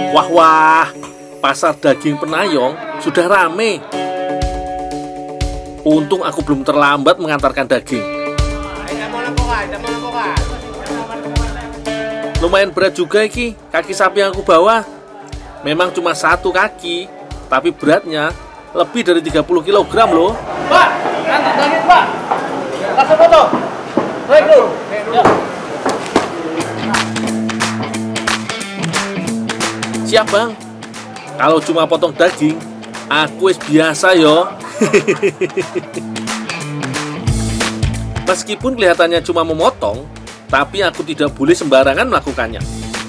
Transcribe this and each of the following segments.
Wah wah, pasar daging Penayong sudah rame. Untung aku belum terlambat mengantarkan daging. Lumayan berat juga iki kaki sapi yang aku bawa. Memang cuma satu kaki, tapi beratnya lebih dari 30 kg loh. Pak, antar daging Pak. Kasih foto. Baik dulu. Ya. Siap bang. Kalau cuma potong daging, aku wis biasa yo. Meskipun kelihatannya cuma memotong, tapi aku tidak boleh sembarangan melakukannya.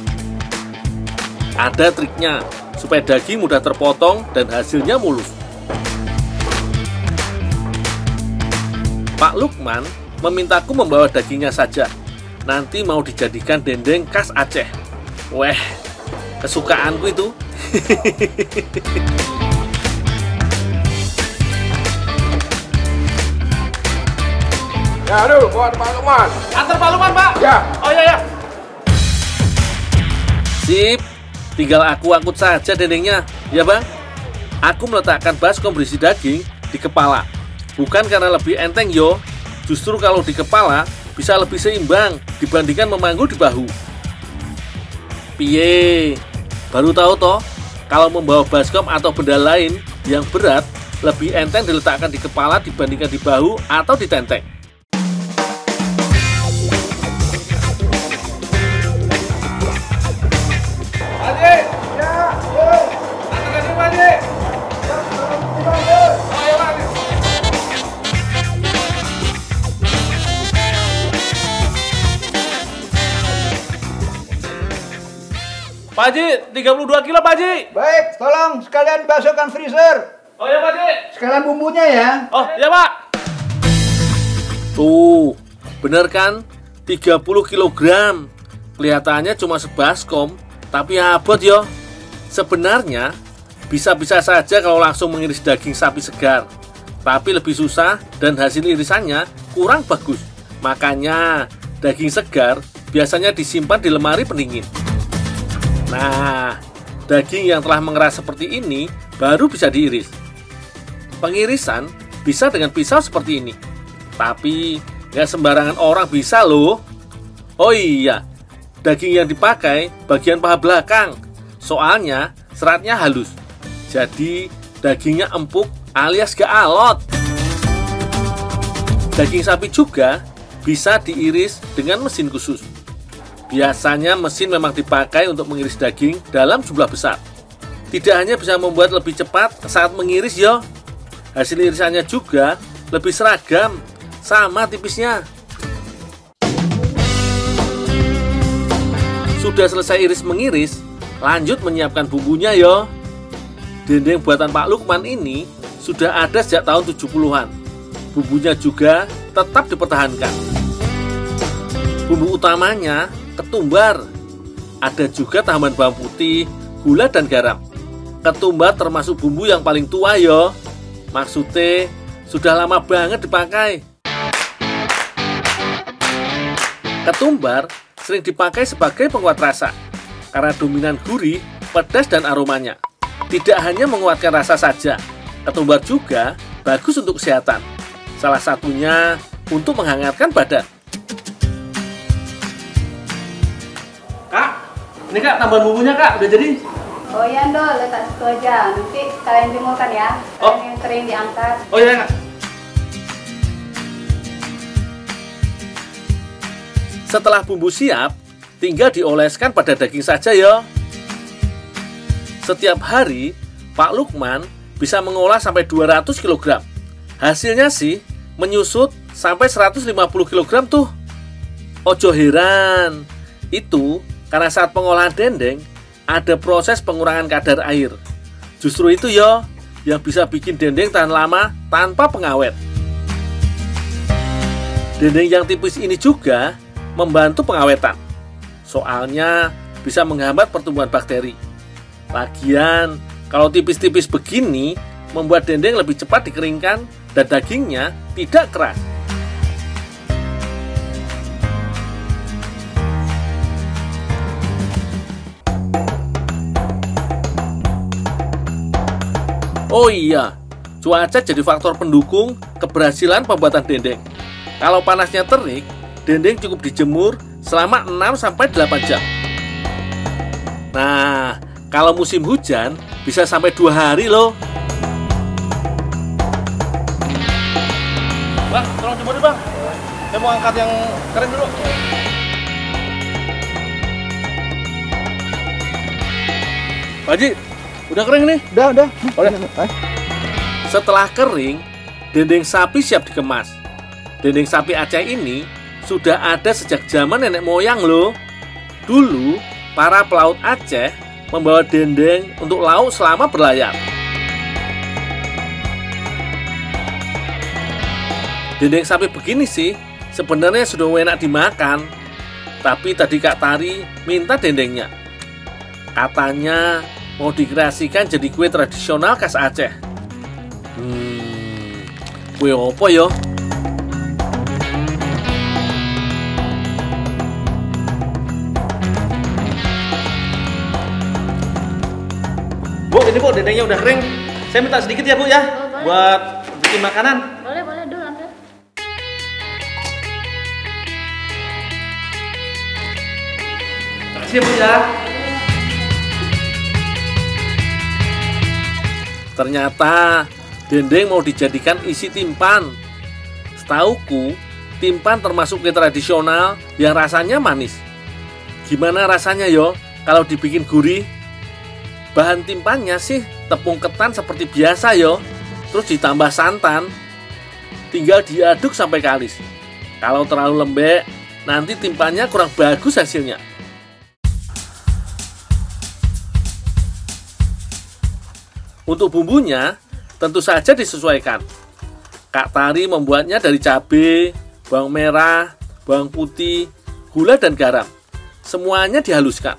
Ada triknya supaya daging mudah terpotong dan hasilnya mulus. Pak Lukman memintaku membawa dagingnya saja. Nanti mau dijadikan dendeng khas Aceh. Weh, kesukaanku itu. Ya, aduh, buat Pak Lukman. Antar Pak Lukman, Pak. Ya. Oh iya ya. Sip, tinggal aku angkut saja dendengnya. Ya bang, aku meletakkan baskom berisi daging di kepala. Bukan karena lebih enteng yo, justru kalau di kepala bisa lebih seimbang dibandingkan memanggul di bahu. Piye, baru tahu toh kalau membawa baskom atau benda lain yang berat lebih enteng diletakkan di kepala dibandingkan di bahu atau di tenteng. Pak Haji, 32 kilo Pak Haji. Baik, tolong sekalian masukkan freezer. Oh iya Pak Haji. Sekalian bumbunya ya. Oh iya Pak. Tuh, bener kan? 30 kg. Kelihatannya cuma sebaskom, tapi abot yo. Sebenarnya, bisa-bisa saja kalau langsung mengiris daging sapi segar. Tapi lebih susah dan hasil irisannya kurang bagus. Makanya, daging segar biasanya disimpan di lemari pendingin. Nah, daging yang telah mengeras seperti ini baru bisa diiris. Pengirisan bisa dengan pisau seperti ini. Tapi, nggak sembarangan orang bisa loh. Oh iya, daging yang dipakai bagian paha belakang. Soalnya seratnya halus. Jadi, dagingnya empuk alias gak alot. Daging sapi juga bisa diiris dengan mesin khusus. Biasanya mesin memang dipakai untuk mengiris daging dalam jumlah besar. Tidak hanya bisa membuat lebih cepat saat mengiris yo, hasil irisannya juga lebih seragam, sama tipisnya. Sudah selesai iris mengiris, lanjut menyiapkan bumbunya yo. Dendeng buatan Pak Lukman ini sudah ada sejak tahun 70-an. Bumbunya juga tetap dipertahankan. Bumbu utamanya ketumbar. Ada juga tambahan bawang putih, gula dan garam. Ketumbar termasuk bumbu yang paling tua yo. Maksudnya sudah lama banget dipakai. Ketumbar sering dipakai sebagai penguat rasa karena dominan gurih, pedas dan aromanya. Tidak hanya menguatkan rasa saja, ketumbar juga bagus untuk kesehatan. Salah satunya untuk menghangatkan badan. Kak, ini Kak tambahan bumbunya Kak, udah jadi. Oh iya Ndol, letak situ aja. Nanti kalian jemurkan ya. Oh. Kalian yang sering diangkat. Oh iya Kak. Setelah bumbu siap, tinggal dioleskan pada daging saja ya. Setiap hari, Pak Lukman bisa mengolah sampai 200 kg. Hasilnya sih menyusut sampai 150 kg tuh. Ojo heran, itu karena saat pengolahan dendeng ada proses pengurangan kadar air. Justru itu yo yang bisa bikin dendeng tahan lama tanpa pengawet. Dendeng yang tipis ini juga membantu pengawetan. Soalnya bisa menghambat pertumbuhan bakteri. Lagian, kalau tipis-tipis begini membuat dendeng lebih cepat dikeringkan dan dagingnya tidak keras. Oh iya, cuaca jadi faktor pendukung keberhasilan pembuatan dendeng. Kalau panasnya terik, dendeng cukup dijemur selama 6-8 jam. Nah, kalau musim hujan bisa sampai 2 hari loh. Bang, tolong jemur dulu, Bang. Saya mau angkat yang kering dulu. Pak Haji, udah kering nih? Udah. Setelah kering, dendeng sapi siap dikemas. Dendeng sapi Aceh ini sudah ada sejak zaman nenek moyang loh. Dulu, para pelaut Aceh membawa dendeng untuk lauk selama berlayar. Dendeng sapi begini sih, sebenarnya sudah enak dimakan. Tapi tadi Kak Tari minta dendengnya. Katanya mau dikreasikan jadi kue tradisional khas Aceh. Kue apa ya? Bu, ini Bu, dendengnya udah kering. Saya minta sedikit ya Bu ya, boleh. buat bikin makanan. Boleh dulu ambil. Makasih ya Bu ya. Ternyata dendeng mau dijadikan isi timpan. Setauku, timpan termasuk kue tradisional yang rasanya manis. Gimana rasanya yo kalau dibikin gurih? Bahan timpannya sih tepung ketan seperti biasa yo. Terus ditambah santan. Tinggal diaduk sampai kalis. Kalau terlalu lembek, nanti timpannya kurang bagus hasilnya. Untuk bumbunya, tentu saja disesuaikan. Kak Tari membuatnya dari cabai, bawang merah, bawang putih, gula dan garam. Semuanya dihaluskan.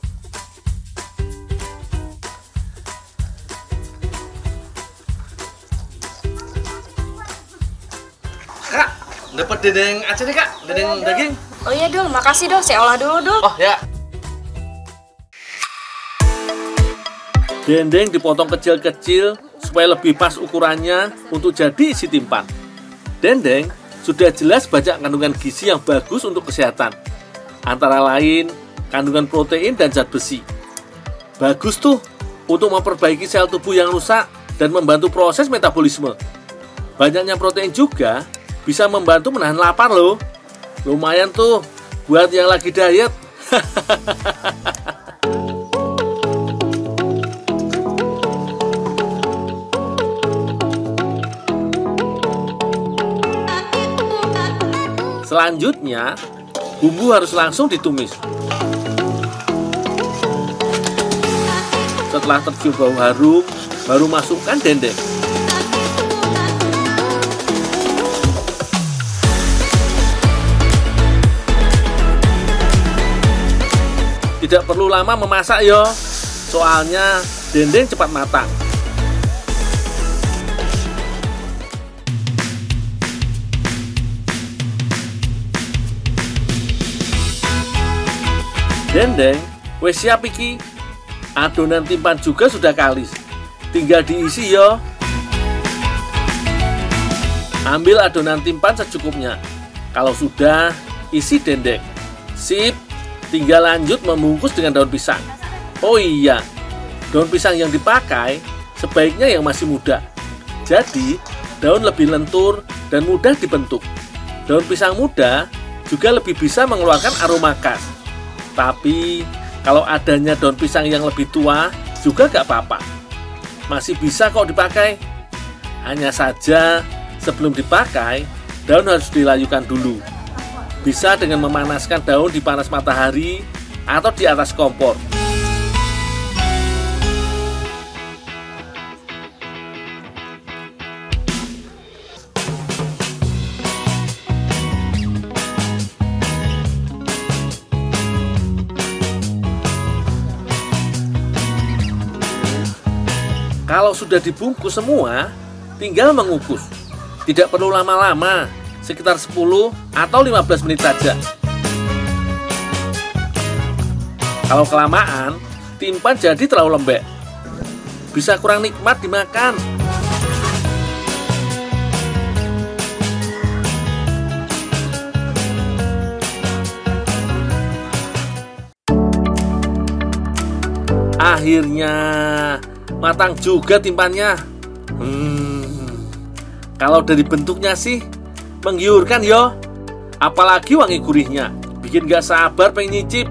Kak, dapat dendeng Aceh nih Kak, dendeng daging. Oh iya Dul, makasih Dul, saya olah dulu Dul. Oh ya. Dendeng dipotong kecil-kecil supaya lebih pas ukurannya untuk jadi isi timpan. Dendeng sudah jelas banyak kandungan gizi yang bagus untuk kesehatan. Antara lain, kandungan protein dan zat besi. Bagus tuh untuk memperbaiki sel tubuh yang rusak dan membantu proses metabolisme. Banyaknya protein juga bisa membantu menahan lapar loh. Lumayan tuh buat yang lagi diet. Selanjutnya, bumbu harus langsung ditumis. Setelah tercium bau harum, baru masukkan dendeng. Tidak perlu lama memasak yo, soalnya dendeng cepat matang. Dendeng wis siap iki. Adonan timpan juga sudah kalis. Tinggal diisi yo. Ambil adonan timpan secukupnya. Kalau sudah, isi dendeng. Sip, tinggal lanjut membungkus dengan daun pisang. Oh iya, daun pisang yang dipakai sebaiknya yang masih muda. Jadi, daun lebih lentur dan mudah dibentuk. Daun pisang muda juga lebih bisa mengeluarkan aroma khas. Tapi kalau adanya daun pisang yang lebih tua juga gak apa-apa. Masih bisa kok dipakai. Hanya saja sebelum dipakai, daun harus dilayukan dulu. Bisa dengan memanaskan daun di panas matahari atau di atas kompor. Kalau sudah dibungkus semua, tinggal mengukus. Tidak perlu lama-lama, sekitar 10 atau 15 menit saja. Kalau kelamaan, timpan jadi terlalu lembek. bisa kurang nikmat dimakan. Akhirnya matang juga timpannya. Kalau dari bentuknya sih menggiurkan yo. Apalagi wangi gurihnya, bikin gak sabar pengen nyicip.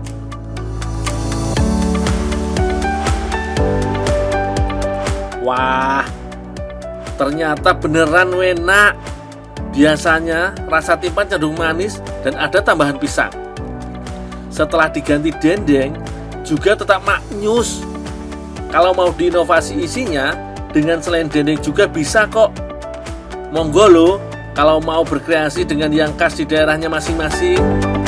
Wah, ternyata beneran enak. Biasanya rasa timpan cenderung manis dan ada tambahan pisang. Setelah diganti dendeng, juga tetap maknyus. Kalau mau diinovasi isinya, dengan selain dendeng juga bisa kok. Monggo lo, kalau mau berkreasi dengan yang khas di daerahnya masing-masing.